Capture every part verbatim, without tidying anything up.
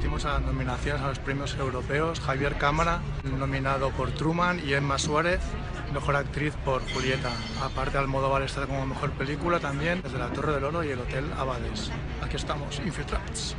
asistimos a las nominaciones a los premios europeos. Javier Cámara, nominado por Truman, y Emma Suárez, mejor actriz por Julieta. Aparte, Almodóvar está como mejor película también, desde La Torre del Oro y El Hotel Abades. Aquí estamos, Infiltrados.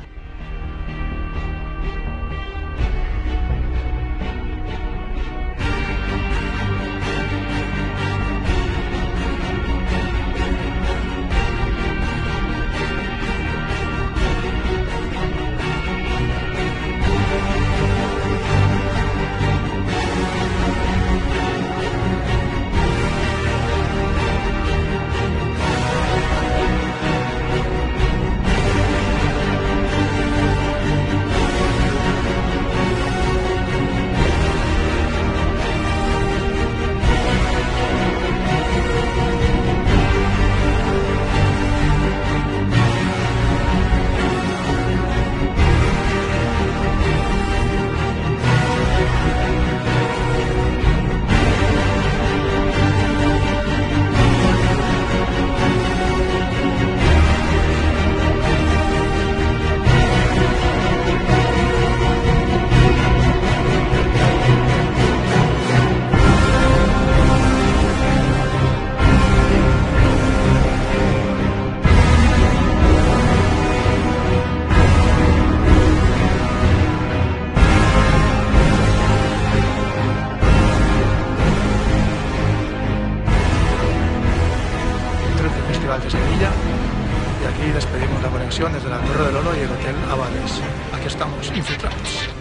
De Sevilla, y aquí despedimos la conexión desde La Torre del Oro y el Hotel Abades. Aquí estamos, Infiltrados.